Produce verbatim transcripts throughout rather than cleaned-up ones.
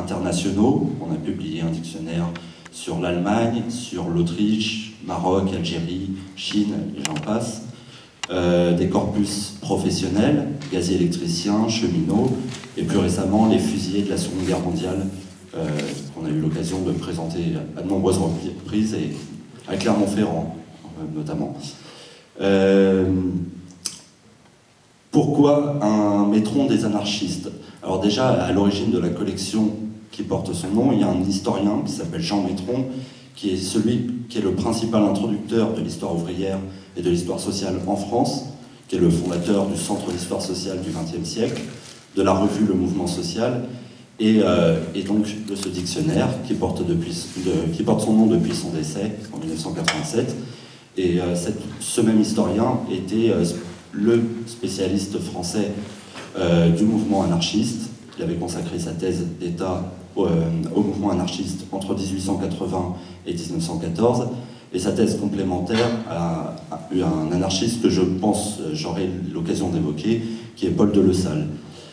internationaux. On a publié un dictionnaire sur l'Allemagne, sur l'Autriche, Maroc, Algérie, Chine, et j'en passe. Euh, des corpus professionnels, gaziers électriciens, cheminots, et plus récemment les fusillés de la Seconde Guerre mondiale, euh, qu'on a eu l'occasion de présenter à de nombreuses reprises, et à Clermont-Ferrand euh, notamment. Euh, pourquoi un métron des anarchistes? Alors déjà, à l'origine de la collection qui porte son nom, il y a un historien qui s'appelle Jean Métron, qui est celui qui est le principal introducteur de l'histoire ouvrière et de l'histoire sociale en France, qui est le fondateur du Centre d'histoire sociale du vingtième siècle, de la revue Le Mouvement social, et, euh, et donc de ce dictionnaire qui porte, depuis, de, qui porte son nom depuis son décès en mille neuf cent quatre-vingt-sept. Et euh, cette, ce même historien était euh, le spécialiste français euh, du mouvement anarchiste. Il avait consacré sa thèse d'État au, euh, au mouvement anarchiste entre mille huit cent quatre-vingts et mille neuf cent quatorze. Et sa thèse complémentaire a, a eu un anarchiste que je pense j'aurai l'occasion d'évoquer, qui est Paul de Lesalle.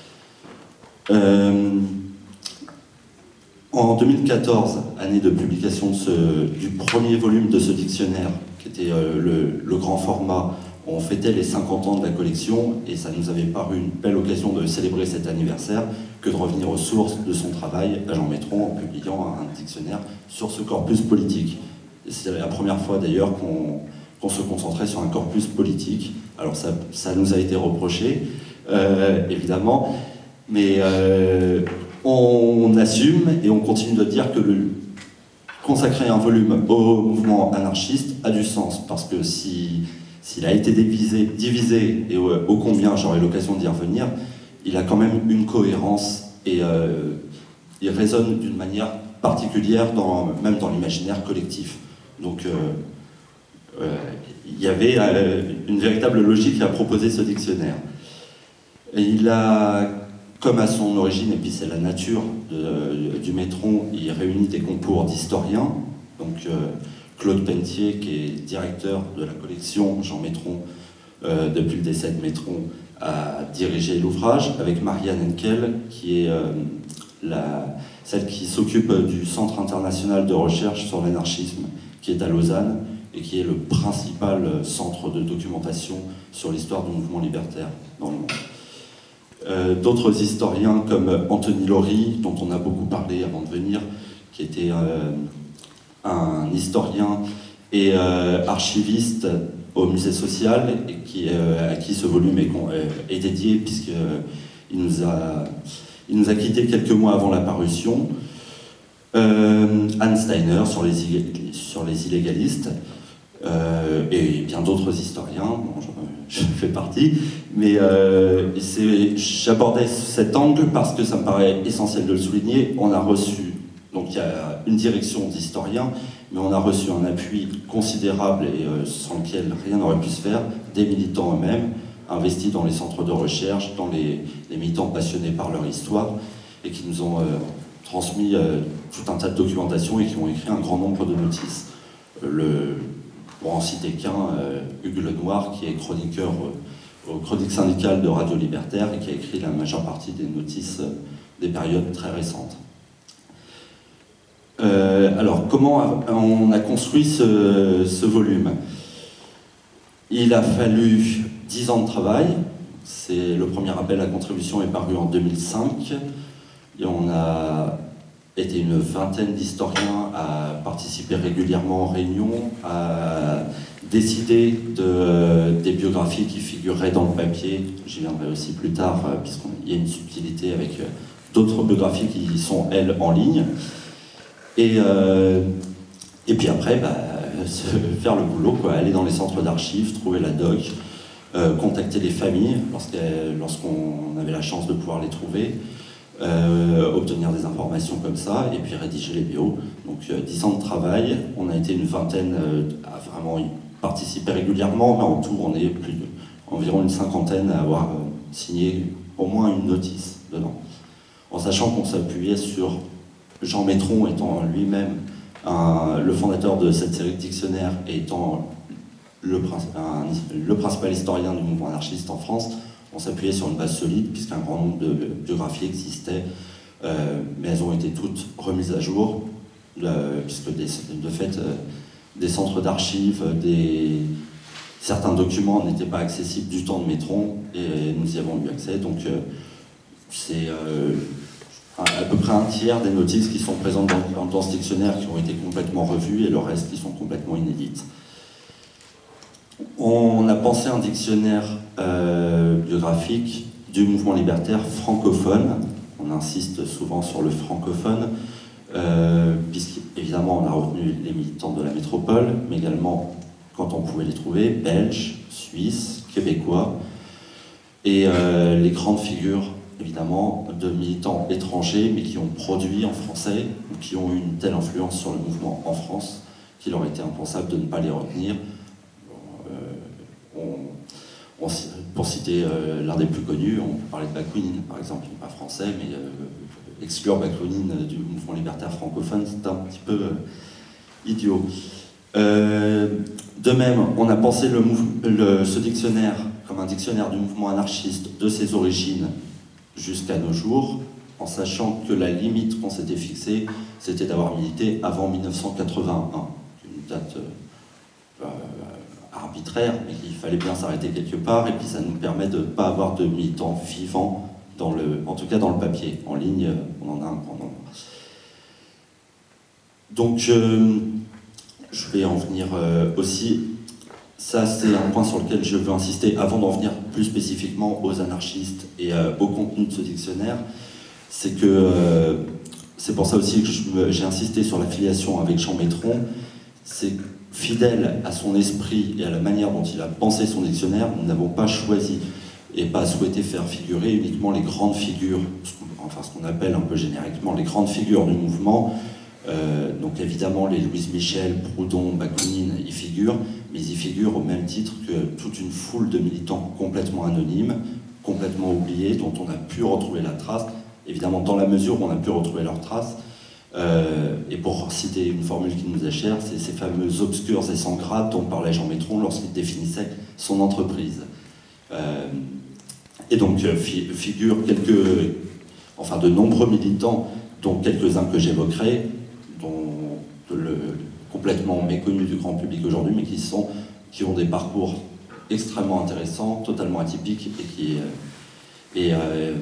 Euh, en deux mille quatorze, année de publication de ce, du premier volume de ce dictionnaire, qui était euh, le, le grand format, on fêtait les cinquante ans de la collection, et ça nous avait paru une belle occasion de célébrer cet anniversaire que de revenir aux sources de son travail à Jean Métron en publiant un dictionnaire sur ce corpus politique. C'est la première fois d'ailleurs qu'on qu'on se concentrait sur un corpus politique. Alors ça, ça nous a été reproché, euh, évidemment, mais euh, on assume et on continue de dire que le, consacrer un volume au mouvement anarchiste a du sens, parce que si, s'il a été divisé, divisé et ô, ô combien j'aurai l'occasion d'y revenir, il a quand même une cohérence et euh, il résonne d'une manière particulière, dans, même dans l'imaginaire collectif. Donc euh, euh, il y avait euh, une véritable logique à proposer ce dictionnaire. Et il a, comme à son origine, et puis c'est la nature de, du Métron, il réunit des concours d'historiens. Donc euh, Claude Pentier, qui est directeur de la collection Jean Métron, euh, depuis le décès de Métron, a dirigé l'ouvrage, avec Marianne Henkel, qui est euh, la, celle qui s'occupe du Centre international de recherche sur l'anarchisme, qui est à Lausanne, et qui est le principal centre de documentation sur l'histoire du mouvement libertaire dans le monde. Euh, D'autres historiens comme Anthony Laurie, dont on a beaucoup parlé avant de venir, qui était euh, un historien et euh, archiviste au musée social, et qui, euh, à qui ce volume est, euh, est dédié, puisqu'il euh, nous a, il nous a quittés quelques mois avant la parution. Euh, Anne Steiner sur les, sur les illégalistes, euh, et bien d'autres historiens, bon, je, je fais partie, mais euh, j'abordais cet angle parce que ça me paraît essentiel de le souligner. On a reçu, donc il y a une direction d'historiens, mais on a reçu un appui considérable et euh, sans lequel rien n'aurait pu se faire, des militants eux-mêmes, investis dans les centres de recherche, dans les, les militants passionnés par leur histoire, et qui nous ont euh, transmis euh, tout un tas de documentation et qui ont écrit un grand nombre de notices. Euh, le, pour en citer qu'un, euh, Hugues Lenoir, qui est chroniqueur euh, aux chroniques syndicales de Radio Libertaire et qui a écrit la majeure partie des notices euh, des périodes très récentes. Euh, alors, comment on a construit ce, ce volume? Il a fallu dix ans de travail. C'est le premier appel à contribution est paru en deux mille cinq. Et on a été une vingtaine d'historiens à participer régulièrement aux réunions, à décider de, des biographies qui figureraient dans le papier. J'y viendrai aussi plus tard, puisqu'il y a une subtilité avec d'autres biographies qui sont, elles, en ligne. Et, euh, et puis après, bah, faire le boulot, quoi, aller dans les centres d'archives, trouver la doc, euh, contacter les familles lorsqu'on avait la chance de pouvoir les trouver, euh, obtenir des informations comme ça, et puis rédiger les bios. Donc euh, dix ans de travail, on a été une vingtaine euh, à vraiment y participer régulièrement, mais en tout on est plus de, environ une cinquantaine à avoir euh, signé au moins une notice dedans. En sachant qu'on s'appuyait sur Jean Métron étant lui-même le fondateur de cette série de dictionnaires et étant le, un, le principal historien du mouvement anarchiste en France, on s'appuyait sur une base solide puisqu'un grand nombre de biographies existaient euh, mais elles ont été toutes remises à jour, euh, puisque des, de fait, euh, des centres d'archives, des... certains documents n'étaient pas accessibles du temps de Métron, et nous y avons eu accès, donc euh, c'est euh, à peu près un tiers des notices qui sont présentes dans, dans ce dictionnaire qui ont été complètement revues, et le reste qui sont complètement inédites. On a pensé un dictionnaire euh, biographique du mouvement libertaire francophone. On insiste souvent sur le francophone, euh, puisqu'évidemment on a retenu les militants de la métropole, mais également, quand on pouvait les trouver, belges, suisses, québécois, et euh, les grandes figures, évidemment, de militants étrangers, mais qui ont produit en français, ou qui ont eu une telle influence sur le mouvement en France, qu'il aurait été impensable de ne pas les retenir. On, on, pour citer euh, l'un des plus connus, on peut parler de Bakounine, par exemple, qui n'est pas français, mais euh, exclure Bakounine du mouvement libertaire francophone, c'est un petit peu euh, idiot. Euh, de même, on a pensé le, le, ce dictionnaire comme un dictionnaire du mouvement anarchiste de ses origines jusqu'à nos jours, en sachant que la limite qu'on s'était fixée, c'était d'avoir milité avant mille neuf cent quatre-vingt-un, une date euh, arbitraire, mais qu'il fallait bien s'arrêter quelque part, et puis ça nous permet de ne pas avoir de militants vivants, dans le, en tout cas dans le papier. En ligne, on en a un grand nombre. Donc, euh, je vais en venir euh, aussi. Ça, c'est un point sur lequel je veux insister, avant d'en venir plus spécifiquement aux anarchistes et euh, au contenu de ce dictionnaire. C'est que, euh, c'est pour ça aussi que j'ai insisté sur l'affiliation avec Jean Métron. C'est fidèle à son esprit et à la manière dont il a pensé son dictionnaire, nous n'avons pas choisi et pas souhaité faire figurer uniquement les grandes figures, enfin ce qu'on appelle un peu génériquement les grandes figures du mouvement. Euh, donc évidemment les Louise Michel, Proudhon, Bakounine y figurent, mais ils y figurent au même titre que toute une foule de militants complètement anonymes, complètement oubliés, dont on a pu retrouver la trace, évidemment dans la mesure où on a pu retrouver leurs traces. Euh, et pour citer une formule qui nous est chère, c'est ces fameux obscurs et sans grade dont parlait Jean Métron lorsqu'il définissait son entreprise. Euh, et donc euh, fi figurent quelques, enfin de nombreux militants, dont quelques-uns que j'évoquerai, dont le, complètement méconnus du grand public aujourd'hui, mais qui, sont, qui ont des parcours extrêmement intéressants, totalement atypiques, et qui, euh, et, euh,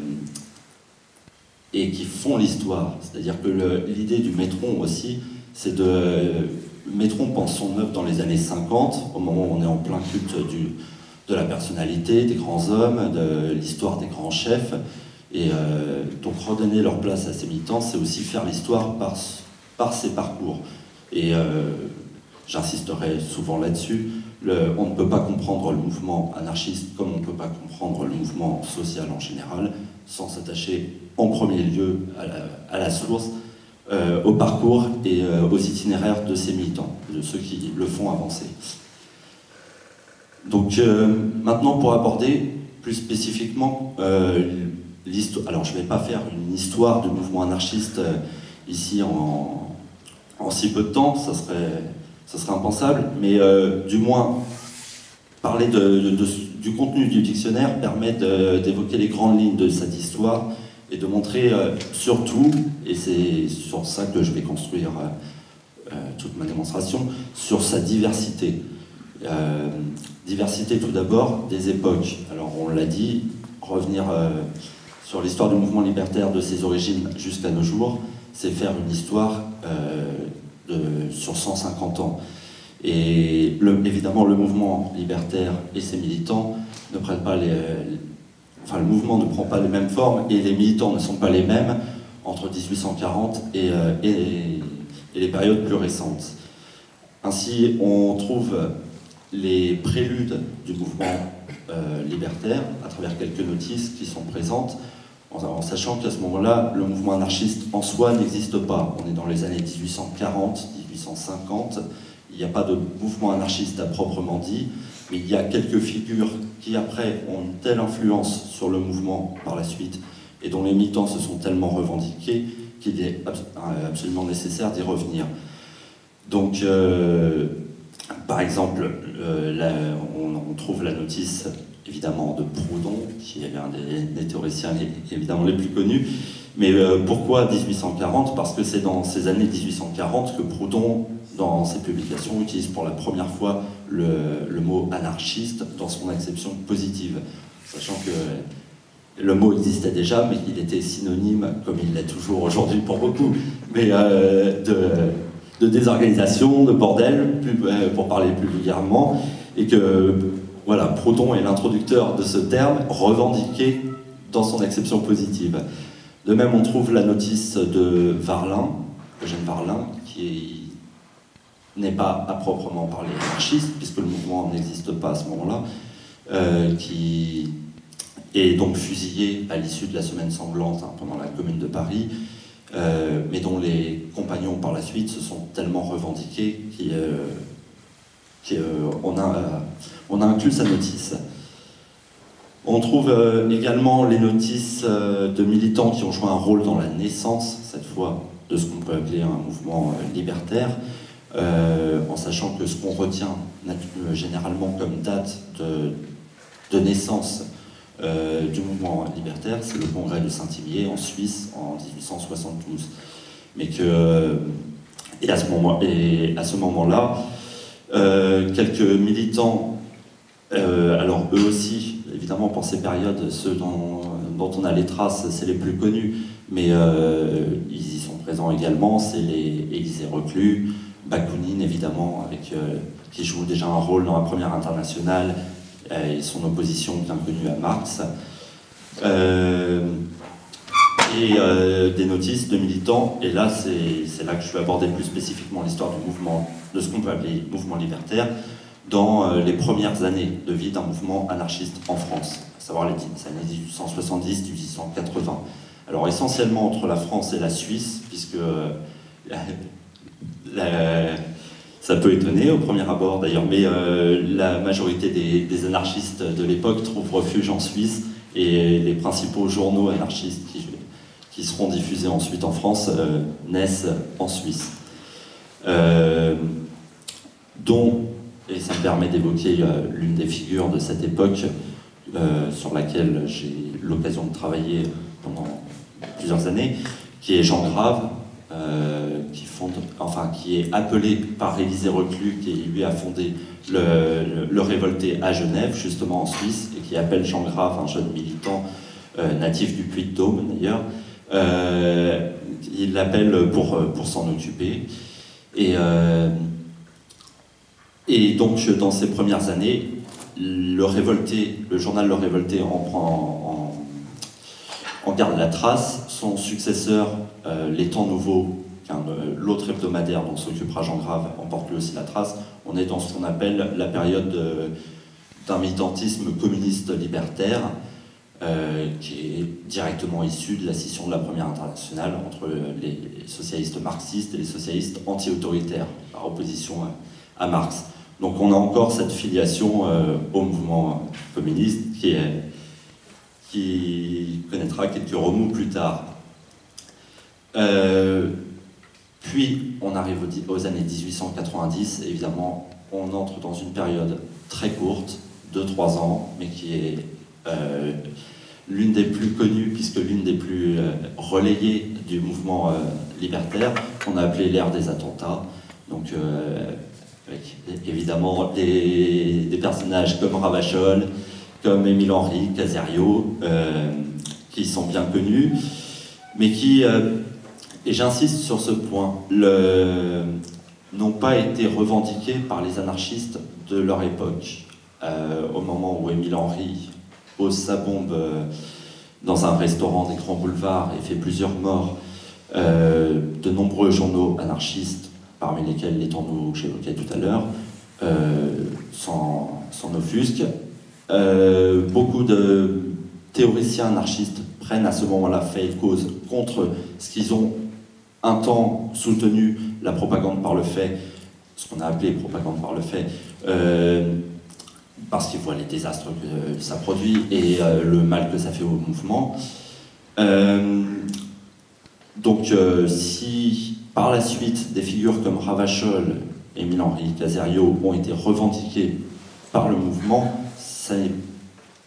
et qui font l'histoire. C'est-à-dire que l'idée du Métron aussi, c'est de... Métron pense son œuvre dans les années cinquante, au moment où on est en plein culte du, de la personnalité, des grands hommes, de l'histoire des grands chefs. Et euh, donc redonner leur place à ces militants, c'est aussi faire l'histoire par, par ces parcours. Et euh, j'insisterai souvent là-dessus, on ne peut pas comprendre le mouvement anarchiste comme on ne peut pas comprendre le mouvement social en général, sans s'attacher en premier lieu à la, à la source, euh, au parcours et euh, aux itinéraires de ces militants, de ceux qui le font avancer. Donc euh, maintenant, pour aborder plus spécifiquement euh, l'histoire, alors je ne vais pas faire une histoire du mouvement anarchiste euh, ici en, en si peu de temps, ça serait, ça serait impensable, mais euh, du moins parler de, de, de, du contenu du dictionnaire permet d'évoquer les grandes lignes de cette histoire et de montrer euh, surtout, et c'est sur ça que je vais construire euh, euh, toute ma démonstration, sur sa diversité. Euh, diversité tout d'abord des époques. Alors on l'a dit, revenir euh, sur l'histoire du mouvement libertaire de ses origines jusqu'à nos jours, c'est faire une histoire euh, de, sur cent cinquante ans. Et le, évidemment le mouvement libertaire et ses militants ne prennent pas les, enfin le mouvement ne prend pas les mêmes formes et les militants ne sont pas les mêmes entre mille huit cent quarante et, euh, et, et les périodes plus récentes. Ainsi on trouve les préludes du mouvement euh, libertaire à travers quelques notices qui sont présentes, en, en sachant qu'à ce moment-là, le mouvement anarchiste en soi n'existe pas. On est dans les années mille huit cent quarante, mille huit cent cinquante, il n'y a pas de mouvement anarchiste à proprement dit, mais il y a quelques figures qui après ont une telle influence sur le mouvement par la suite, et dont les militants se sont tellement revendiqués qu'il est absolument nécessaire d'y revenir. Donc, euh, par exemple, euh, là, on, on trouve la notice, évidemment, de Proudhon, qui est l'un des, des théoriciens évidemment les plus connus, Mais euh, pourquoi mille huit cent quarante? Parce que c'est dans ces années mille huit cent quarante que Proudhon, dans ses publications, utilise pour la première fois le, le mot anarchiste dans son acception positive. Sachant que le mot existait déjà, mais il était synonyme, comme il l'est toujours aujourd'hui pour beaucoup, mais euh, de, de désorganisation, de bordel, plus, euh, pour parler plus vulgairement, et que voilà, Proudhon est l'introducteur de ce terme revendiqué dans son acception positive. De même, on trouve la notice de Varlin, Eugène Varlin, qui n'est pas à proprement parler anarchiste, puisque le mouvement n'existe pas à ce moment-là, euh, qui est donc fusillé à l'issue de la Semaine sanglante hein, pendant la Commune de Paris, euh, mais dont les compagnons par la suite se sont tellement revendiqués qu'on euh, euh, a, euh, on a inclus sa notice. On trouve euh, également les notices euh, de militants qui ont joué un rôle dans la naissance, cette fois, de ce qu'on peut appeler un mouvement euh, libertaire, euh, en sachant que ce qu'on retient euh, généralement comme date de, de naissance euh, du mouvement libertaire, c'est le congrès de Saint-Imier en Suisse en mille huit cent soixante-douze. Mais que, euh, et à ce moment, et à ce moment-là, euh, quelques militants, euh, alors eux aussi, évidemment pour ces périodes, ceux dont, dont on a les traces, c'est les plus connus, mais euh, ils y sont présents également, c'est les Élisée Reclus, Bakounine évidemment, avec, euh, qui joue déjà un rôle dans la Première Internationale euh, et son opposition bien connue à Marx. Euh, et euh, des notices de militants, et là c'est là que je vais aborder plus spécifiquement l'histoire du mouvement, de ce qu'on peut appeler mouvement libertaire, dans euh, les premières années de vie d'un mouvement anarchiste en France, à savoir les années mille huit cent soixante-dix à mille huit cent quatre-vingts. Alors essentiellement entre la France et la Suisse, puisque euh, la, la, ça peut étonner au premier abord d'ailleurs, mais euh, la majorité des, des anarchistes de l'époque trouvent refuge en Suisse, et les principaux journaux anarchistes qui, qui seront diffusés ensuite en France euh, naissent en Suisse. Euh, dont, et ça me permet d'évoquer euh, l'une des figures de cette époque euh, sur laquelle j'ai l'occasion de travailler pendant plusieurs années, qui est Jean Grave, euh, qui, fonde, enfin, qui est appelé par Élisée Reclus, qui lui a fondé le, le, le Révolté à Genève, justement en Suisse, et qui appelle Jean Grave, un jeune militant euh, natif du Puy-de-Dôme d'ailleurs. Euh, il l'appelle pour, pour s'en occuper. Et, euh, et donc, dans ces premières années, le Révolté, le journal Le Révolté en prend en, en garde la trace. Son successeur, euh, Les Temps Nouveaux, euh, l'autre hebdomadaire dont s'occupera Jean Grave, en porte lui aussi la trace. On est dans ce qu'on appelle la période d'un militantisme communiste libertaire, euh, qui est directement issu de la scission de la Première Internationale entre les socialistes marxistes et les socialistes anti-autoritaires, par opposition à, à Marx. Donc on a encore cette filiation euh, au mouvement communiste qui, est, qui connaîtra quelques remous plus tard. Euh, puis on arrive aux, aux années mille huit cent quatre-vingt-dix, évidemment on entre dans une période très courte, deux trois ans, mais qui est euh, l'une des plus connues, puisque l'une des plus euh, relayées du mouvement euh, libertaire, qu'on a appelé l'ère des attentats. Donc euh, avec évidemment des, des personnages comme Ravachol, comme Émile Henry, Caserio, euh, qui sont bien connus, mais qui, euh, et j'insiste sur ce point, n'ont pas été revendiqués par les anarchistes de leur époque. Euh, au moment où Émile Henry pose sa bombe euh, dans un restaurant des Grands Boulevards et fait plusieurs morts, euh, de nombreux journaux anarchistes, parmi lesquels les Temps Nouveaux que j'évoquais tout à l'heure, euh, s'en offusquent. Euh, beaucoup de théoriciens anarchistes prennent à ce moment-là fait et cause contre ce qu'ils ont un temps soutenu, la propagande par le fait, ce qu'on a appelé propagande par le fait, euh, parce qu'ils voient les désastres que ça produit et euh, le mal que ça fait au mouvement. Euh, donc euh, si par la suite des figures comme Ravachol, Émile Henry, Caserio ont été revendiquées par le mouvement, ça n'est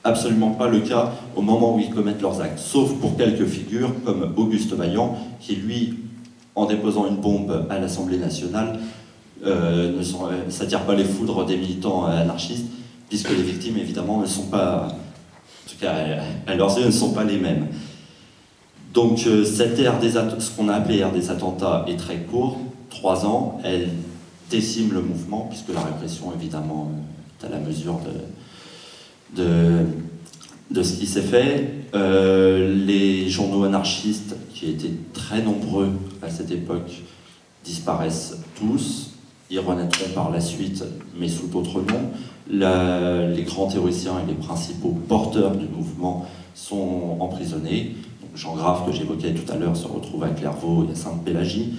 absolument pas le cas au moment où ils commettent leurs actes, sauf pour quelques figures comme Auguste Vaillant, qui lui, en déposant une bombe à l'Assemblée nationale, euh, ne sont, euh, s'attire pas les foudres des militants anarchistes, puisque les victimes, évidemment, ne sont pas, en tout cas à leurs yeux, ne sont pas les mêmes. Donc euh, cette ère des ce qu'on a appelé ère des attentats est très court, trois ans, elle décime le mouvement, puisque la répression, évidemment, est à la mesure de, de, de ce qui s'est fait. Euh, les journaux anarchistes, qui étaient très nombreux à cette époque, disparaissent tous. Ils renaîtront par la suite, mais sous d'autres noms. La, les grands théoriciens et les principaux porteurs du mouvement sont emprisonnés. Donc, Jean Grave, que j'évoquais tout à l'heure, se retrouve à Clairvaux et à Sainte-Pélagie.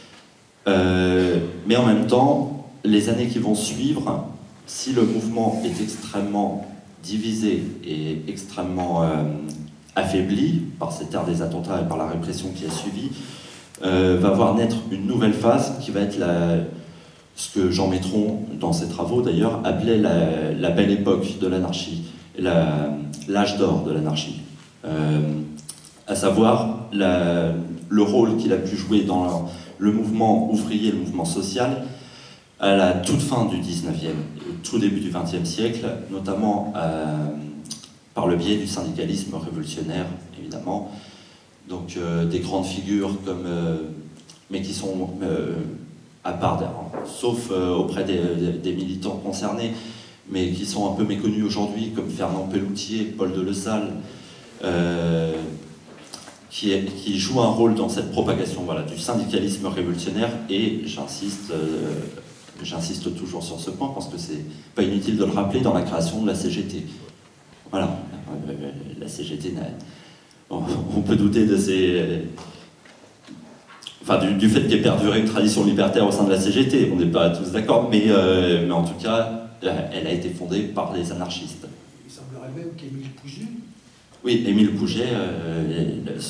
Euh, mais en même temps, les années qui vont suivre, si le mouvement est extrêmement divisé et extrêmement euh, affaibli par cette ère des attentats et par la répression qui a suivi, euh, va voir naître une nouvelle phase qui va être la, ce que Jean Métron, dans ses travaux d'ailleurs, appelait la, la belle époque de l'anarchie, l'âge d'or de l'anarchie. Euh, à savoir la, le rôle qu'il a pu jouer dans le mouvement ouvrier, le mouvement social, à la toute fin du dix-neuvième et au tout début du vingtième siècle, notamment euh, par le biais du syndicalisme révolutionnaire, évidemment. Donc euh, des grandes figures comme, euh, mais qui sont euh, à part, sauf euh, auprès des, des, des militants concernés, mais qui sont un peu méconnus aujourd'hui, comme Fernand Pelloutier, Paul de Lesalle, euh, qui, est, qui jouent un rôle dans cette propagation, voilà, du syndicalisme révolutionnaire. Et j'insiste, euh, j'insiste toujours sur ce point, parce que c'est pas inutile de le rappeler, dans la création de la C G T. Voilà, la C G T, on peut douter de ces... Enfin, du, du fait qu'il y ait perduré une tradition libertaire au sein de la C G T, on n'est pas tous d'accord, mais, euh, mais en tout cas, elle a été fondée par les anarchistes. Il semblerait même qu'Émile Pouget... Oui, Émile Pouget, euh,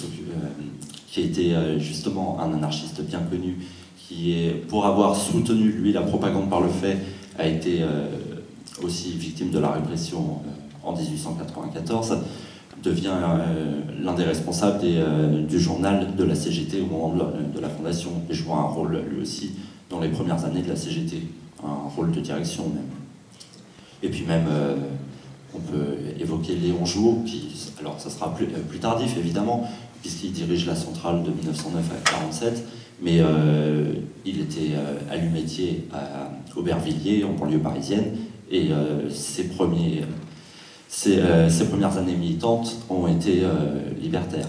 qui était euh, justement un anarchiste bien connu, qui, est, pour avoir soutenu, lui, la propagande par le fait, a été euh, aussi victime de la répression euh, en mille huit cent quatre-vingt-quatorze, devient euh, l'un des responsables des, euh, du journal de la C G T au moment de la, de la fondation, et joue un rôle lui aussi dans les premières années de la C G T, un rôle de direction même. Et puis même, euh, on peut évoquer Léon Jouot, qui, alors ça sera plus, plus tardif évidemment, puisqu'il dirige la centrale de mille neuf cent neuf à quarante-sept, mais euh, il était euh, allumettier à Aubervilliers, en banlieue parisienne, et euh, ses premiers... Ses, euh, ses premières années militantes ont été euh, libertaires.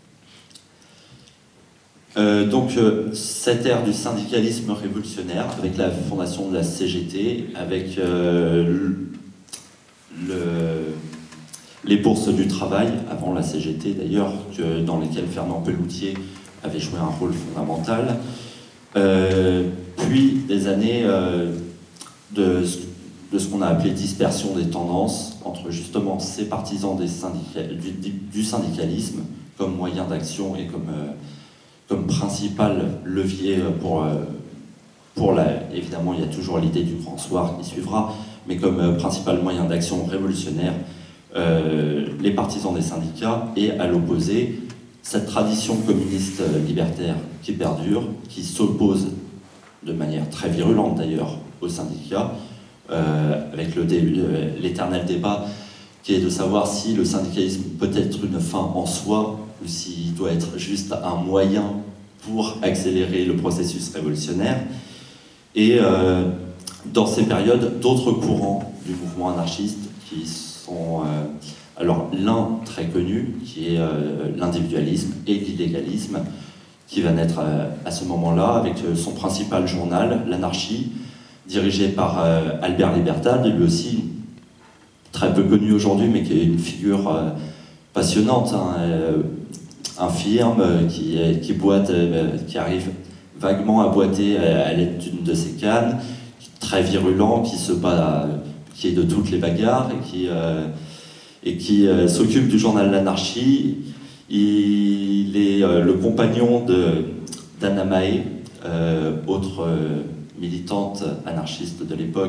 Euh, donc euh, cette ère du syndicalisme révolutionnaire, avec la fondation de la C G T, avec euh, le, les bourses du travail, avant la C G T d'ailleurs, dans lesquelles Fernand Pelloutier avait joué un rôle fondamental, euh, puis des années euh, de... de ce qu'on a appelé dispersion des tendances entre justement ces partisans des syndica- du, du syndicalisme comme moyen d'action et comme, euh, comme principal levier pour, euh, pour la... Évidemment, il y a toujours l'idée du grand soir qui suivra, mais comme euh, principal moyen d'action révolutionnaire, euh, les partisans des syndicats, et à l'opposé, cette tradition communiste libertaire qui perdure, qui s'oppose de manière très virulente d'ailleurs aux syndicats, Euh, avec l'éternel débat qui est de savoir si le syndicalisme peut être une fin en soi ou s'il doit être juste un moyen pour accélérer le processus révolutionnaire. Et euh, dans ces périodes, d'autres courants du mouvement anarchiste qui sont, euh, alors l'un très connu, qui est euh, l'individualisme et l'illégalisme, qui va naître à, à ce moment-là avec son principal journal, l'Anarchie, dirigé par euh, Albert Libertad, lui aussi très peu connu aujourd'hui, mais qui est une figure euh, passionnante, hein, euh, infirme, euh, qui, qui boite, euh, qui arrive vaguement à boiter à, à l'aide d'une de ses cannes, très virulent, qui se bat, euh, qui est de toutes les bagarres, et qui, euh, et qui euh, s'occupe du journal L'Anarchie. Il est euh, le compagnon d'Anna Mae, euh, autre... Euh, militante anarchiste de l'époque,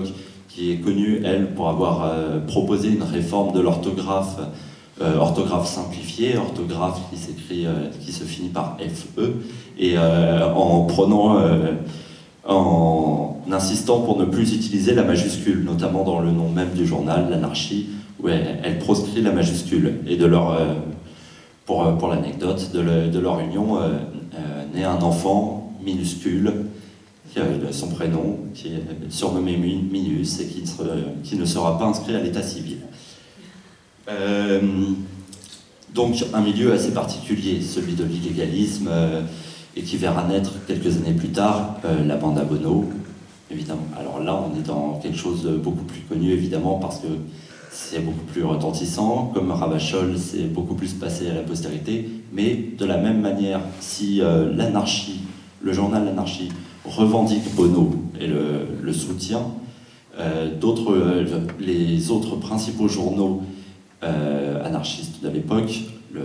qui est connue, elle, pour avoir euh, proposé une réforme de l'orthographe, euh, orthographe simplifiée, orthographe qui s'écrit, euh, qui se finit par F E, et euh, en prenant, euh, en insistant pour ne plus utiliser la majuscule, notamment dans le nom même du journal, l'Anarchie, où elle, elle proscrit la majuscule. Et de leur, euh, pour, pour l'anecdote, de, le, de leur union euh, euh, naît un enfant minuscule, qui a son prénom, qui est surnommé Minus, et qui ne, sera, qui ne sera pas inscrit à l'état civil. Euh, donc un milieu assez particulier, celui de l'illégalisme, euh, et qui verra naître quelques années plus tard euh, la bande à Bono, évidemment. Alors là, on est dans quelque chose de beaucoup plus connu, évidemment, parce que c'est beaucoup plus retentissant. Comme Ravachol, c'est beaucoup plus passé à la postérité. Mais de la même manière, si euh, l'Anarchie, le journal L'Anarchie, revendique Bono et le, le soutient, euh, d'autres, euh, les autres principaux journaux euh, anarchistes de l'époque, le,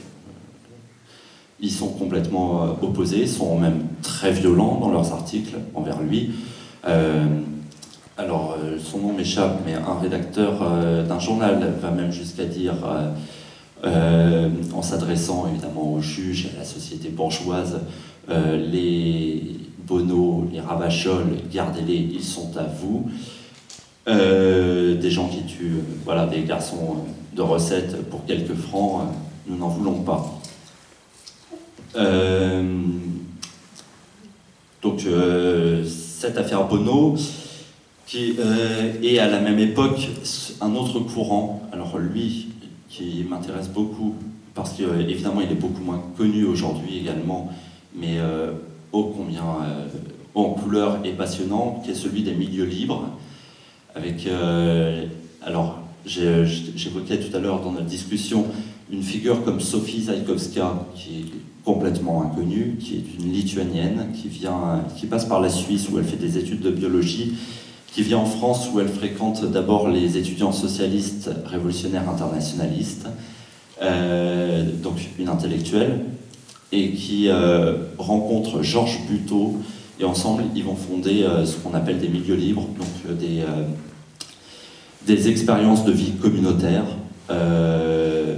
ils sont complètement euh, opposés, sont même très violents dans leurs articles envers lui. Euh, alors, euh, son nom m'échappe, mais un rédacteur euh, d'un journal va même jusqu'à dire, euh, euh, en s'adressant évidemment aux juges, à la société bourgeoise, euh, les Bono, les Ravachol, gardez-les, ils sont à vous. Euh, des gens qui tuent, euh, voilà, des garçons de recettes pour quelques francs, euh, nous n'en voulons pas. Euh, donc, euh, cette affaire Bono, qui euh, est à la même époque un autre courant, alors lui, qui m'intéresse beaucoup, parce qu'évidemment, il est beaucoup moins connu aujourd'hui également, mais euh, ô combien euh, en couleur et passionnant, qui est celui des milieux libres, avec, euh, alors, j'évoquais tout à l'heure dans notre discussion une figure comme Sophie Zaïkovska, qui est complètement inconnue, qui est une Lituanienne, qui, vient, qui passe par la Suisse où elle fait des études de biologie, qui vient en France où elle fréquente d'abord les étudiants socialistes révolutionnaires internationalistes, euh, donc une intellectuelle, et qui euh, rencontre Georges Buteau, et ensemble ils vont fonder euh, ce qu'on appelle des milieux libres, donc euh, des, euh, des expériences de vie communautaire, euh,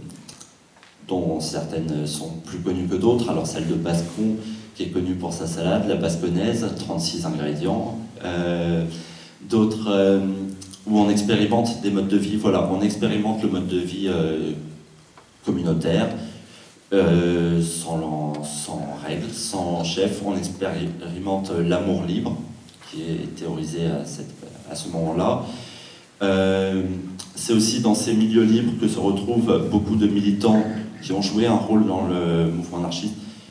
dont certaines sont plus connues que d'autres. Alors celle de Bascon, qui est connue pour sa salade, la basconnaise, trente-six ingrédients, euh, d'autres euh, où on expérimente des modes de vie, voilà, on expérimente le mode de vie euh, communautaire, euh, sans, sans règles, sans chef, on expérimente l'amour libre, qui est théorisé à, cette, à ce moment-là. Euh, c'est aussi dans ces milieux libres que se retrouvent beaucoup de militants qui ont joué un rôle dans le mouvement anarchiste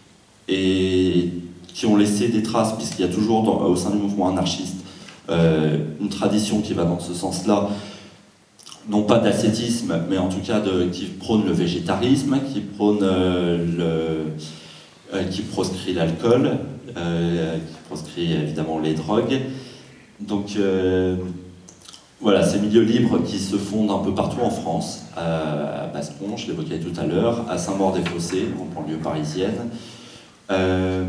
et qui ont laissé des traces, puisqu'il y a toujours dans, au sein du mouvement anarchiste euh, une tradition qui va dans ce sens-là, non pas d'ascétisme, mais en tout cas de, qui prône le végétarisme, qui prône euh, le, euh, qui proscrit l'alcool, euh, qui proscrit évidemment les drogues. Donc euh, voilà, ces milieux libres qui se fondent un peu partout en France, à Bascon, je l'évoquais tout à l'heure, à Saint-Maur-des-Fossés, en banlieue parisienne. Euh,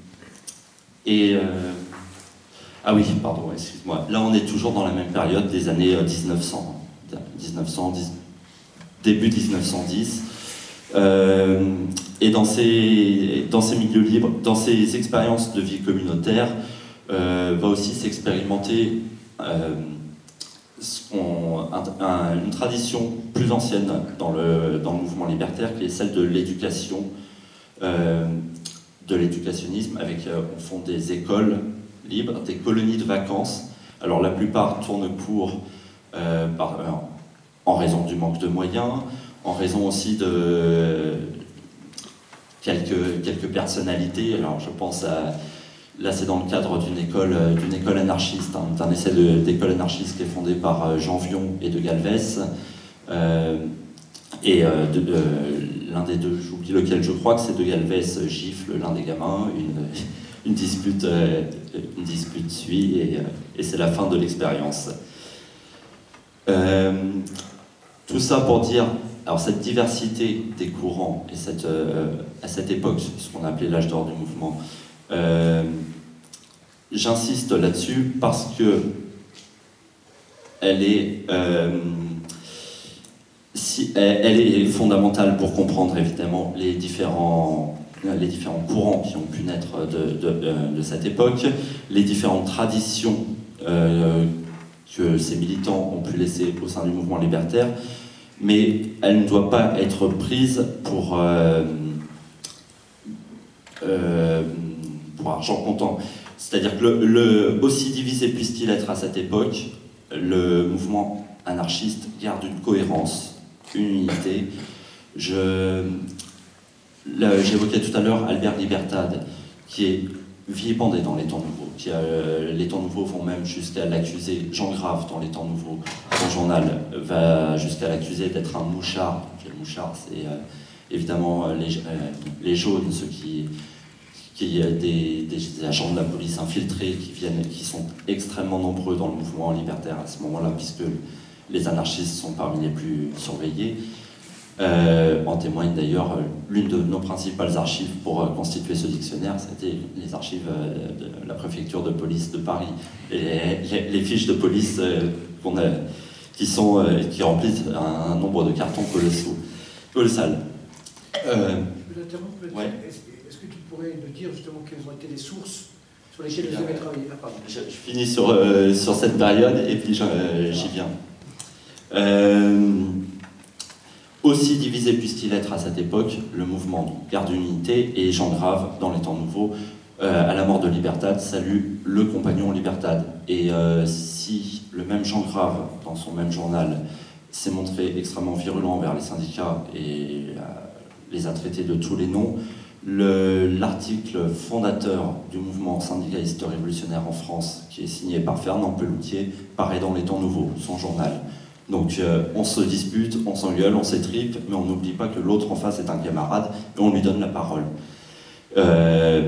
et... Euh, ah oui, pardon, excuse-moi. Là, on est toujours dans la même période des années mille neuf cents. mille neuf cent dix, début mille neuf cent dix. Euh, et dans ces, dans ces milieux libres, dans ces expériences de vie communautaire, euh, va aussi s'expérimenter euh, un, un, une tradition plus ancienne dans le, dans le mouvement libertaire, qui est celle de l'éducation, euh, de l'éducationnisme, avec, euh, on fonde des écoles libres, des colonies de vacances. Alors la plupart tournent court euh, par, euh, en raison du manque de moyens, en raison aussi de quelques, quelques personnalités. Alors je pense à... Là, c'est dans le cadre d'une école, d'une école anarchiste, hein, d'un essai d'école anarchiste qui est fondé par Jean Vion et de Galvez. Euh, et euh, de, de, l'un des deux, j'oublie lequel je crois, que c'est de Galvez gifle l'un des gamins, une, une, dispute, euh, une dispute suit, et, et c'est la fin de l'expérience. Euh, tout ça pour dire, alors cette diversité des courants, et cette, euh, à cette époque, ce qu'on appelait l'âge d'or du mouvement, Euh, j'insiste là-dessus parce que elle est, euh, si, elle, elle est fondamentale pour comprendre évidemment les différents, les différents courants qui ont pu naître de, de, de cette époque, les différentes traditions euh, que ces militants ont pu laisser au sein du mouvement libertaire, mais elle ne doit pas être prise pour, euh, euh, pour argent comptant. C'est-à-dire que le, le, aussi divisé puisse-t-il être à cette époque, le mouvement anarchiste garde une cohérence, une unité. Je, j'évoquais tout à l'heure Albert Libertad, qui est vilipendé dans les temps nouveaux. Qui a, les temps nouveaux vont même jusqu'à l'accuser, Jean Grave dans les temps nouveaux, son journal va jusqu'à l'accuser d'être un mouchard. Le mouchard, c'est euh, évidemment les, euh, les jaunes, ceux qui, qui des, des agents de la police infiltrés qui viennent, qui sont extrêmement nombreux dans le mouvement libertaire à ce moment-là, puisque les anarchistes sont parmi les plus surveillés. Euh, en témoigne d'ailleurs l'une de nos principales archives pour euh, constituer ce dictionnaire, c'était les archives euh, de la préfecture de police de Paris. Les, les, les fiches de police euh, qu'on a, qui, sont, euh, qui remplissent un, un nombre de cartons colossaux, colossal. Euh, je vous interromps, ouais. Est-ce est-ce que tu pourrais nous dire justement quelles ont été les sources sur lesquelles vous avez travaillé? Ah, pardon. Je, je finis sur, euh, sur cette période et puis euh, j'y viens. Euh, Aussi divisé puisse-t-il être à cette époque, le mouvement garde une unité et Jean Grave, dans les temps nouveaux, euh, à la mort de Libertad, salue le compagnon Libertad. Et euh, si le même Jean Grave, dans son même journal, s'est montré extrêmement virulent envers les syndicats et euh, les a traités de tous les noms, l'article fondateur du mouvement syndicaliste révolutionnaire en France, qui est signé par Fernand Peloutier, paraît dans les temps nouveaux, son journal. Donc euh, on se dispute, on s'engueule, on s'étripe, mais on n'oublie pas que l'autre en face est un camarade et on lui donne la parole. Euh,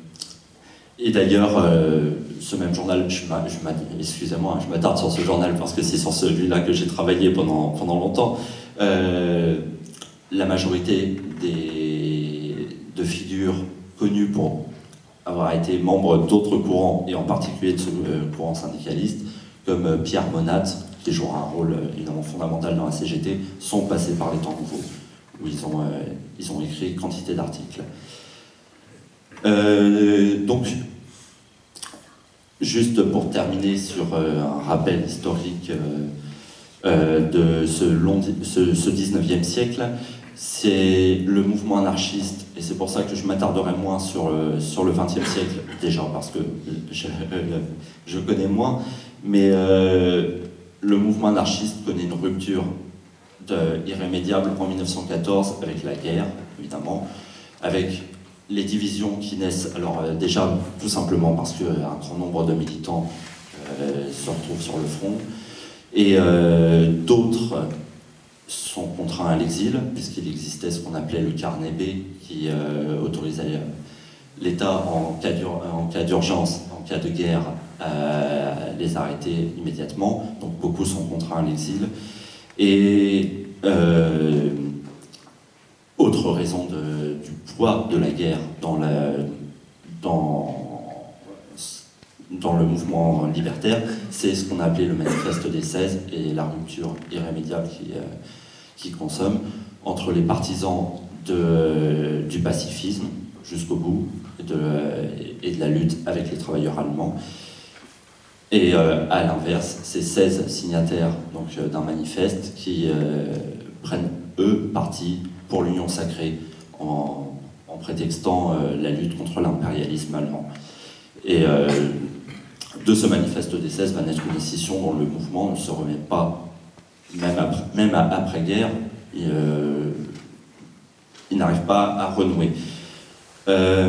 et d'ailleurs, euh, ce même journal, excusez-moi, je m'attarde sur ce journal parce que c'est sur celui-là que j'ai travaillé pendant, pendant longtemps. Euh, la majorité des, de figures connues pour avoir été membres d'autres courants, et en particulier de ce euh, courant syndicaliste, comme euh, Pierre Monat, qui jouera un rôle évidemment fondamental dans la C G T, sont passés par les temps nouveaux, où ils ont, euh, ils ont écrit quantité d'articles. Euh, donc, juste pour terminer sur euh, un rappel historique euh, euh, de ce, long, ce, ce dix-neuvième siècle, c'est le mouvement anarchiste, et c'est pour ça que je m'attarderai moins sur, euh, sur le vingtième siècle, déjà parce que je, euh, je connais moins, mais euh, le mouvement anarchiste connaît une rupture de, irrémédiable en mille neuf cent quatorze avec la guerre, évidemment, avec les divisions qui naissent, alors euh, déjà tout simplement parce qu'un grand nombre de militants euh, se retrouvent sur le front, et euh, d'autres sont contraints à l'exil, puisqu'il existait ce qu'on appelait le carnet B, qui euh, autorisait l'État en cas d'urgence, en cas de guerre, à les arrêter immédiatement. Donc beaucoup sont contraints à l'exil. Et euh, autre raison de, du poids de la guerre dans, la, dans, dans le mouvement libertaire, c'est ce qu'on a appelé le manifeste des seize et la rupture irrémédiable qui, euh, qui consomme entre les partisans de, du pacifisme jusqu'au bout et de, et de la lutte avec les travailleurs allemands. Et euh, à l'inverse, ces seize signataires donc, euh, d'un manifeste qui euh, prennent, eux, parti pour l'union sacrée en, en prétextant euh, la lutte contre l'impérialisme allemand. Et euh, de ce manifeste des seize va naître une décision dont le mouvement ne se remet pas, même après, même après-guerre, il, euh, il n'arrive pas à renouer. Euh,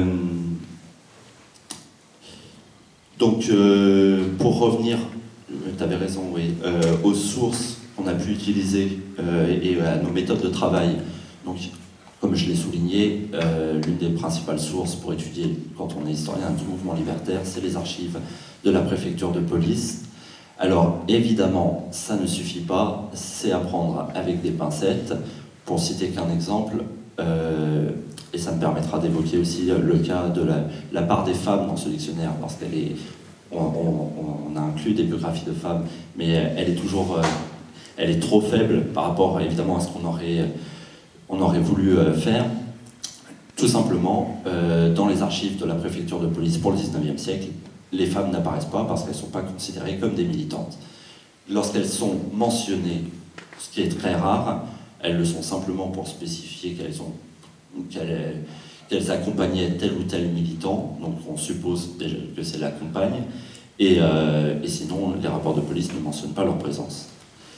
Donc, euh, pour revenir, tu avais raison, oui, euh, aux sources qu'on a pu utiliser euh, et à nos méthodes de travail. Donc, comme je l'ai souligné, euh, l'une des principales sources pour étudier, quand on est historien du mouvement libertaire, c'est les archives de la préfecture de police. Alors, évidemment, ça ne suffit pas, c'est à prendre avec des pincettes. Pour citer qu'un exemple, euh, et ça me permettra d'évoquer aussi le cas de la, la part des femmes dans ce dictionnaire, parce qu'elle est on, on, on a inclus des biographies de femmes, mais elle est toujours, elle est trop faible par rapport évidemment à ce qu'on aurait, on aurait voulu faire. Tout simplement, euh, dans les archives de la préfecture de police pour le dix-neuvième siècle, les femmes n'apparaissent pas parce qu'elles ne sont pas considérées comme des militantes. Lorsqu'elles sont mentionnées, ce qui est très rare, elles le sont simplement pour spécifier qu'elles ont, qu'elles, qu'elles accompagnaient tel ou tel militant, donc on suppose déjà que c'est la compagne, et, euh, et sinon les rapports de police ne mentionnent pas leur présence.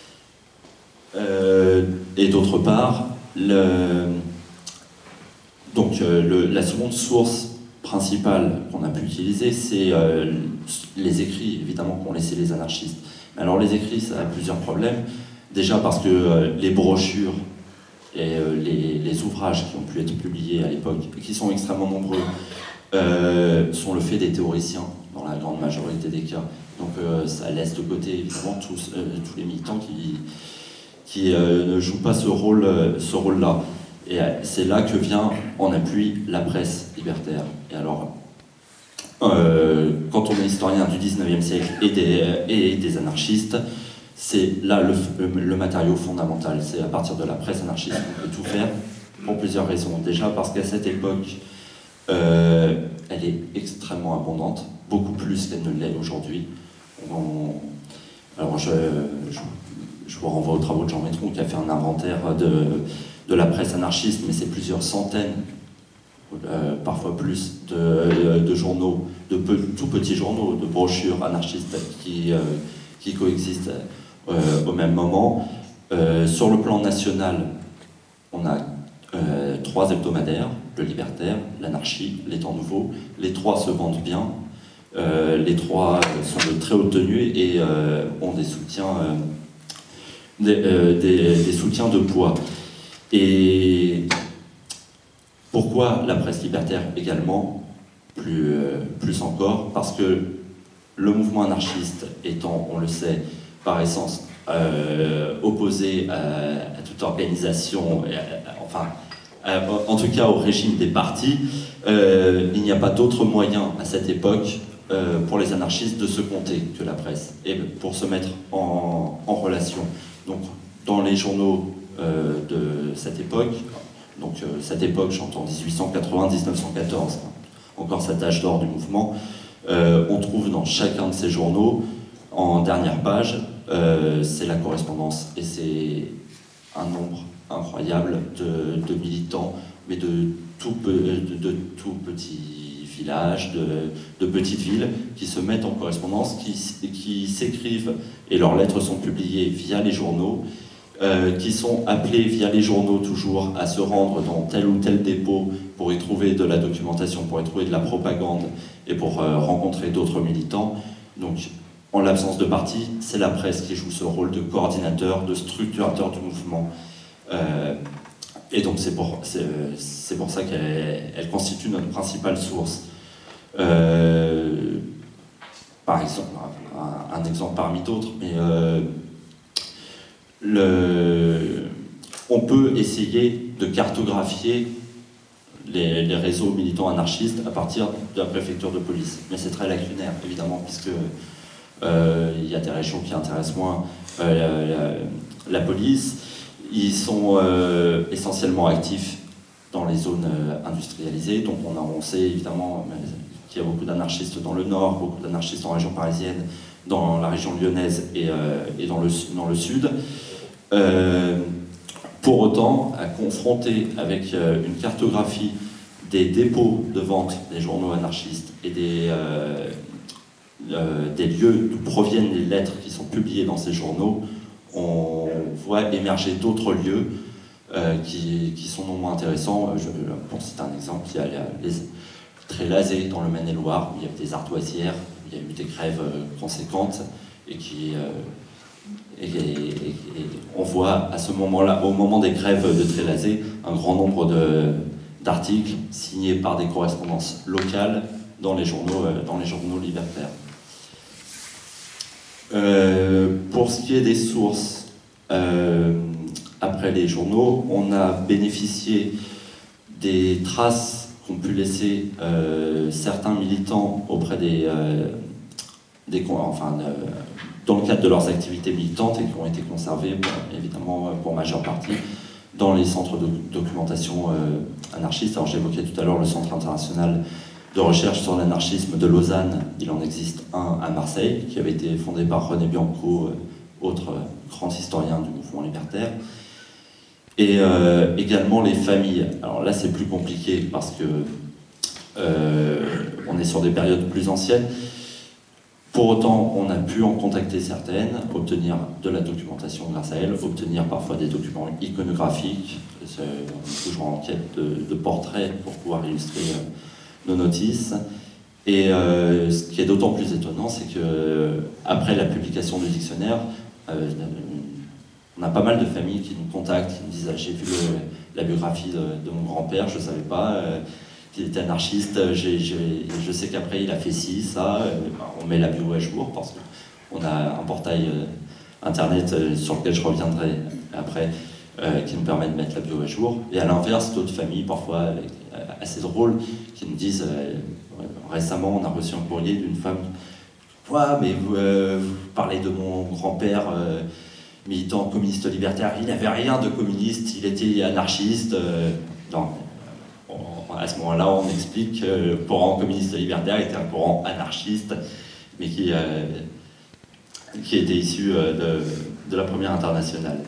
Euh, et d'autre part, le... Donc euh, le, la seconde source principale qu'on a pu utiliser, c'est euh, les écrits, évidemment, qu'ont laissé les anarchistes. Alors les écrits, ça a plusieurs problèmes. Déjà parce que euh, les brochures et euh, les, les ouvrages qui ont pu être publiés à l'époque, et qui sont extrêmement nombreux, euh, sont le fait des théoriciens, dans la grande majorité des cas. Donc euh, ça laisse de côté, évidemment, tous, euh, tous les militants qui, qui euh, ne jouent pas ce rôle, euh, ce rôle-là. Et c'est là que vient en appui la presse libertaire. Et alors, euh, quand on est historien du dix-neuvième siècle et des, et des anarchistes, c'est là le, le, le matériau fondamental. C'est à partir de la presse anarchiste qu'on peut tout faire, pour plusieurs raisons. Déjà parce qu'à cette époque, euh, elle est extrêmement abondante, beaucoup plus qu'elle ne l'est aujourd'hui. Alors je, je, je vous renvoie aux travaux de Jean Métron qui a fait un inventaire de... de la presse anarchiste, mais c'est plusieurs centaines, euh, parfois plus, de, de journaux, de peu, tout petits journaux, de brochures anarchistes qui, euh, qui coexistent euh, au même moment. Euh, sur le plan national, on a euh, trois hebdomadaires, le Libertaire, l'Anarchie, les Temps Nouveaux. Les trois se vendent bien, euh, les trois sont de très haute tenue et euh, ont des soutiens, euh, des, euh, des, des soutiens de poids. Et pourquoi la presse libertaire également, plus, euh, plus encore, parce que le mouvement anarchiste étant, on le sait, par essence euh, opposé à, à toute organisation, à, à, enfin, à, en tout cas au régime des partis, euh, il n'y a pas d'autre moyen à cette époque euh, pour les anarchistes de se compter que la presse, et pour se mettre en, en relation. Donc dans les journaux Euh, de cette époque, donc euh, cette époque, j'entends dix-huit cent quatre-vingts à dix-neuf cent quatorze, encore cet âge d'or du mouvement, euh, on trouve dans chacun de ces journaux, en dernière page, euh, c'est la correspondance, et c'est un nombre incroyable de, de militants, mais de tout, de, de tout petits villages, de, de petites villes, qui se mettent en correspondance, qui, qui s'écrivent, et leurs lettres sont publiées via les journaux, Euh, qui sont appelés via les journaux toujours à se rendre dans tel ou tel dépôt pour y trouver de la documentation, pour y trouver de la propagande et pour euh, rencontrer d'autres militants. Donc, en l'absence de parti, c'est la presse qui joue ce rôle de coordinateur, de structurateur du mouvement. Euh, et donc, c'est pour, c'est pour ça qu'elle elle constitue notre principale source. Euh, par exemple, un, un exemple parmi d'autres, mais... Euh, Le... on peut essayer de cartographier les, les réseaux militants anarchistes à partir de la préfecture de police. Mais c'est très lacunaire, évidemment, puisque euh, il y a des régions qui intéressent moins euh, la, la police. Ils sont euh, essentiellement actifs dans les zones euh, industrialisées. Donc on, a, on sait évidemment qu'il y a beaucoup d'anarchistes dans le nord, beaucoup d'anarchistes en région parisienne, dans la région lyonnaise et, euh, et dans, le, dans le sud. Euh, pour autant, à confronter avec euh, une cartographie des dépôts de vente des journaux anarchistes et des, euh, euh, des lieux d'où proviennent les lettres qui sont publiées dans ces journaux, on voit émerger d'autres lieux euh, qui, qui sont non moins intéressants. Je, pour citer un exemple, il y a les Trélazé dans le Maine-et-Loire, où il y a des ardoisières, où il y a eu des grèves euh, conséquentes, et qui... Euh, Et, et, et on voit à ce moment-là, au moment des grèves de Trélazé, un grand nombre d'articles signés par des correspondances locales dans les journaux, dans les journaux libertaires. Euh, pour ce qui est des sources, euh, après les journaux, on a bénéficié des traces qu'ont pu laisser euh, certains militants auprès des, euh, des, enfin, euh, dans le cadre de leurs activités militantes et qui ont été conservées, bon, évidemment, pour majeure partie, dans les centres de documentation euh, anarchistes. Alors j'évoquais tout à l'heure le Centre international de recherche sur l'anarchisme de Lausanne. Il en existe un à Marseille, qui avait été fondé par René Bianco, euh, autre euh, grand historien du mouvement libertaire. Et euh, également les familles. Alors là c'est plus compliqué parce que euh, on est sur des périodes plus anciennes. Pour autant, on a pu en contacter certaines, obtenir de la documentation grâce à elles, obtenir parfois des documents iconographiques. On est toujours en quête de, de portraits pour pouvoir illustrer euh, nos notices. Et euh, ce qui est d'autant plus étonnant, c'est que euh, après la publication du dictionnaire, euh, on a pas mal de familles qui nous contactent, qui nous disent ah, j'ai vu le, la biographie de, de mon grand-père, je ne savais pas euh, qu'il était anarchiste, j'ai, j'ai, je sais qu'après il a fait ci, ça, euh, on met la bio à jour parce qu'on a un portail euh, internet euh, sur lequel je reviendrai après, euh, qui nous permet de mettre la bio à jour. Et à l'inverse, d'autres familles, parfois euh, assez drôles, qui nous disent euh, récemment on a reçu un courrier d'une femme, ouais, mais vous, euh, vous parlez de mon grand-père euh, militant communiste libertaire, il n'avait rien de communiste, il était anarchiste. Euh, non, on, à ce moment-là, on explique que le courant communiste libertaire était un courant anarchiste, mais qui, euh, qui était issu euh, de, de la première internationale.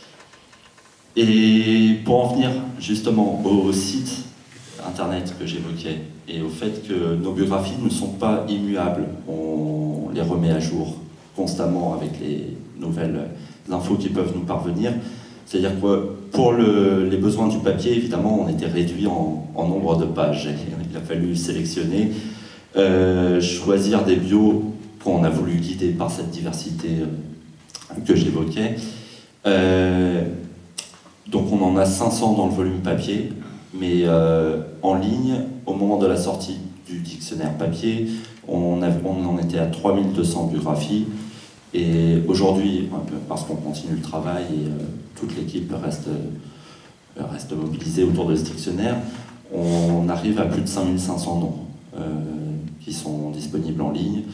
Et pour en venir justement au site internet que j'évoquais, et au fait que nos biographies ne sont pas immuables, on les remet à jour constamment avec les nouvelles infos qui peuvent nous parvenir. C'est-à-dire que pour le, les besoins du papier, évidemment, on était réduit en, en nombre de pages. Il a fallu sélectionner, euh, choisir des bios qu'on a voulu guider par cette diversité que j'évoquais. Euh, donc on en a cinq cents dans le volume papier, mais euh, en ligne, au moment de la sortie du dictionnaire papier, on, a, on en était à trois mille deux cents biographies. Et aujourd'hui, parce qu'on continue le travail et euh, toute l'équipe reste, euh, reste mobilisée autour de ce dictionnaire, on arrive à plus de cinq mille cinq cents noms euh, qui sont disponibles en ligne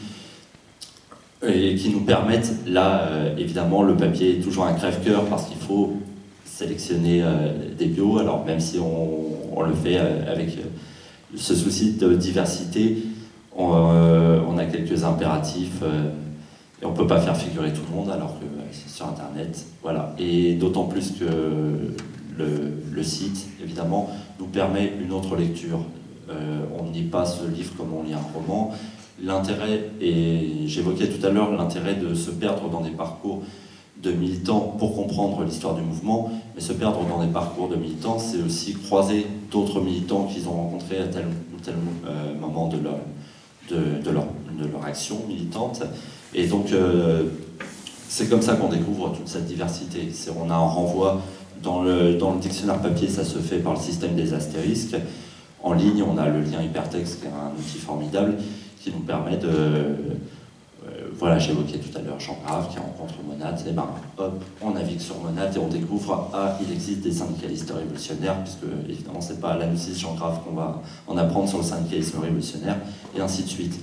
et qui nous permettent, là, euh, évidemment, le papier est toujours un crève-cœur parce qu'il faut sélectionner euh, des bios, alors même si on, on le fait euh, avec euh, ce souci de diversité, on, euh, on a quelques impératifs euh, et on ne peut pas faire figurer tout le monde alors que c'est sur internet, voilà. Et d'autant plus que le, le site, évidemment, nous permet une autre lecture. Euh, on ne lit pas ce livre comme on lit un roman. L'intérêt, et j'évoquais tout à l'heure l'intérêt de se perdre dans des parcours de militants pour comprendre l'histoire du mouvement, mais se perdre dans des parcours de militants, c'est aussi croiser d'autres militants qu'ils ont rencontrés à tel ou tel euh, moment de leur, de, de, leur, de leur action militante. Et donc, euh, c'est comme ça qu'on découvre toute cette diversité. C'est, on a un renvoi dans le, dans le dictionnaire papier, ça se fait par le système des astérisques. En ligne, on a le lien hypertexte, qui est un outil formidable, qui nous permet de... Euh, voilà, j'évoquais tout à l'heure Jean Grave qui rencontre Monat, et ben hop, on navigue sur Monat et on découvre, ah, il existe des syndicalistes révolutionnaires, puisque évidemment, c'est pas à la notice Jean Grave qu'on va en apprendre sur le syndicalisme révolutionnaire, et ainsi de suite.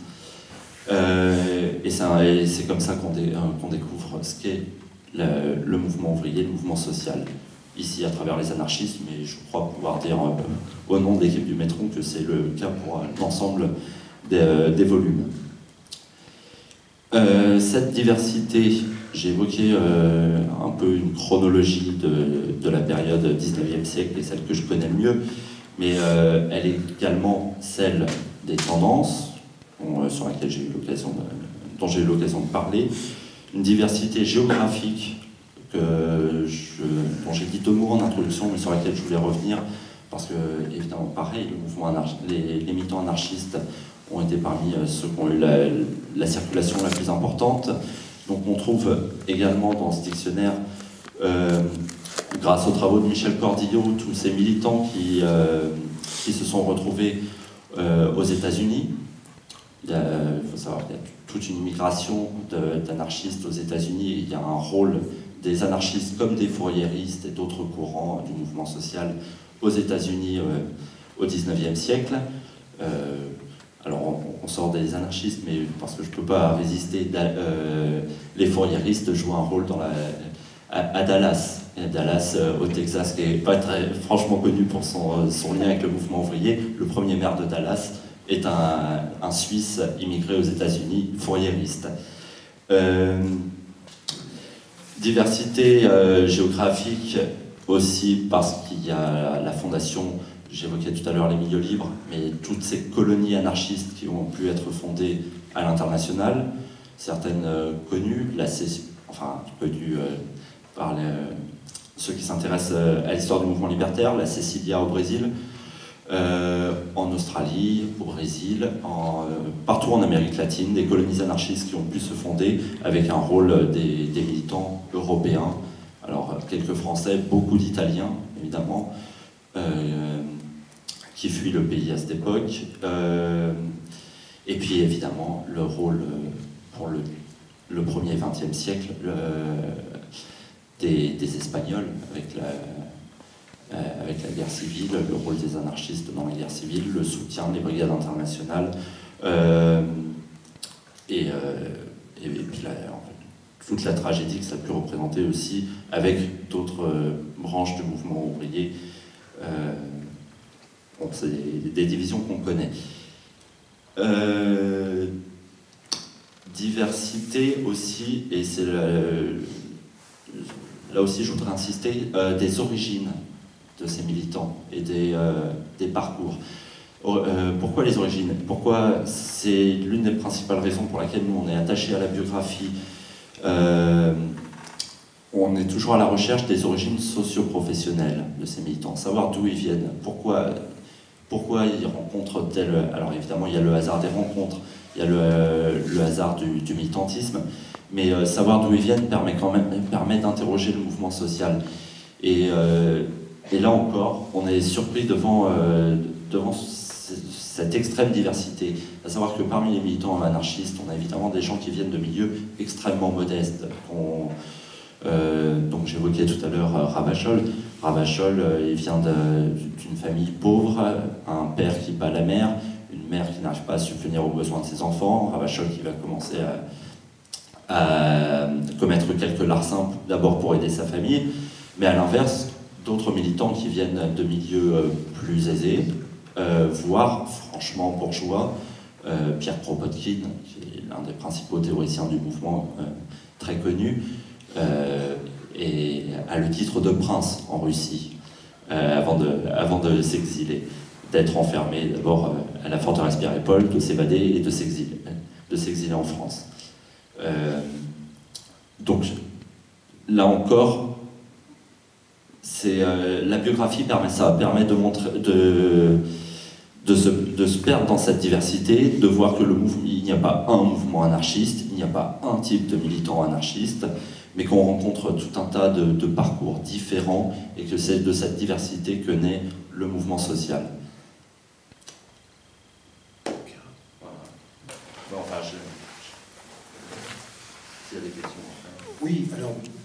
Euh, et c'est comme ça qu'on dé, euh, qu'on découvre ce qu'est le, le mouvement ouvrier, le mouvement social, ici à travers les anarchistes, mais je crois pouvoir dire euh, au nom de l'équipe du Métron que c'est le cas pour euh, l'ensemble des, euh, des volumes. Euh, cette diversité, j'ai évoqué euh, un peu une chronologie de, de la période dix-neuvième siècle et celle que je connais le mieux, mais euh, elle est également celle des tendances, bon, sur laquelle j'ai eu l'occasion de, dont j'ai eu l'occasion de parler, une diversité géographique que je, dont j'ai dit deux mots en introduction, mais sur laquelle je voulais revenir, parce que, évidemment, pareil, le mouvement anarch- les, les militants anarchistes ont été parmi ceux qui ont eu la, la circulation la plus importante. Donc on trouve également dans ce dictionnaire, euh, grâce aux travaux de Michel Cordillo, tous ces militants qui, euh, qui se sont retrouvés euh, aux États-Unis. Il, il faut savoir qu'il y a toute une migration d'anarchistes aux États-Unis. Il y a un rôle des anarchistes comme des fourriéristes et d'autres courants du mouvement social aux États-Unis euh, au dix-neuvième siècle. Euh, Alors, on, on sort des anarchistes, mais parce que je ne peux pas résister, euh, les fourriéristes jouent un rôle dans la, à, à Dallas. Et Dallas, euh, au Texas, qui n'est pas très franchement connu pour son, son lien avec le mouvement ouvrier. Le premier maire de Dallas est un, un Suisse immigré aux États-Unis, fourriériste. Euh, diversité euh, géographique aussi, parce qu'il y a la fondation, j'évoquais tout à l'heure les milieux libres, mais toutes ces colonies anarchistes qui ont pu être fondées à l'international, certaines euh, connues, la enfin connues euh, par les, euh, ceux qui s'intéressent euh, à l'histoire du mouvement libertaire, la Cecilia au Brésil, euh, en Australie, au Brésil, en, euh, partout en Amérique latine, des colonies anarchistes qui ont pu se fonder avec un rôle des, des militants européens, alors quelques Français, beaucoup d'Italiens évidemment, euh, qui fuient le pays à cette époque, euh, et puis évidemment le rôle pour le, le premier et vingtième siècle le, des, des Espagnols avec la, euh, avec la guerre civile, le rôle des anarchistes dans la guerre civile, le soutien des brigades internationales, euh, et, euh, et, et puis la, en fait, toute la tragédie que ça a pu représenter aussi avec d'autres euh, branches du mouvement ouvrier. Euh, bon, c'est des, des divisions qu'on connaît. Euh, diversité aussi, et c'est là aussi je voudrais insister, euh, des origines de ces militants et des, euh, des parcours. Euh, pourquoi les origines? Pourquoi c'est l'une des principales raisons pour laquelle nous on est attaché à la biographie. Euh, on est toujours à la recherche des origines socio-professionnelles de ces militants, savoir d'où ils viennent, pourquoi, pourquoi ils rencontrent tel... Alors évidemment, il y a le hasard des rencontres, il y a le, le hasard du, du militantisme, mais euh, savoir d'où ils viennent permet quand même permet d'interroger le mouvement social. Et, euh, et là encore, on est surpris devant, euh, devant cette extrême diversité, à savoir que parmi les militants anarchistes, on a évidemment des gens qui viennent de milieux extrêmement modestes. On, Euh, donc j'évoquais tout à l'heure euh, Ravachol. Ravachol, euh, il vient d'une famille pauvre, un père qui bat la mère, une mère qui n'arrive pas à subvenir aux besoins de ses enfants. Ravachol qui va commencer à, à commettre quelques larcins, d'abord pour aider sa famille, mais à l'inverse, d'autres militants qui viennent de milieux euh, plus aisés, euh, voire franchement bourgeois. Euh, Pierre Kropotkin, qui est l'un des principaux théoriciens du mouvement, euh, très connu, Euh, et a le titre de prince en Russie, euh, avant de, avant de s'exiler, d'être enfermé d'abord euh, à la forteresse Pierre et Paul, de s'évader et de s'exiler, de s'exiler en France. Euh, donc là encore, c'est, euh, la biographie permet ça, permet de montrer, de, de, se, de se perdre dans cette diversité, de voir que le mouvement, il n'y a pas un mouvement anarchiste, il n'y a pas un type de militant anarchiste, mais qu'on rencontre tout un tas de, de parcours différents et que c'est de cette diversité que naît le mouvement social. Voilà. Bon, enfin, je... S'il y a des questions. Oui, alors...